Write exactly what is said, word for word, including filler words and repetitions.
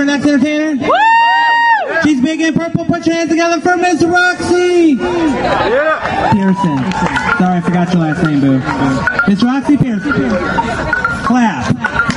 for next entertainer? Woo! She's big in purple. Put your hands together for Miss Roxy yeah. Pearson. Sorry, I forgot your last name, boo. Miss Roxy Pearson. Clap.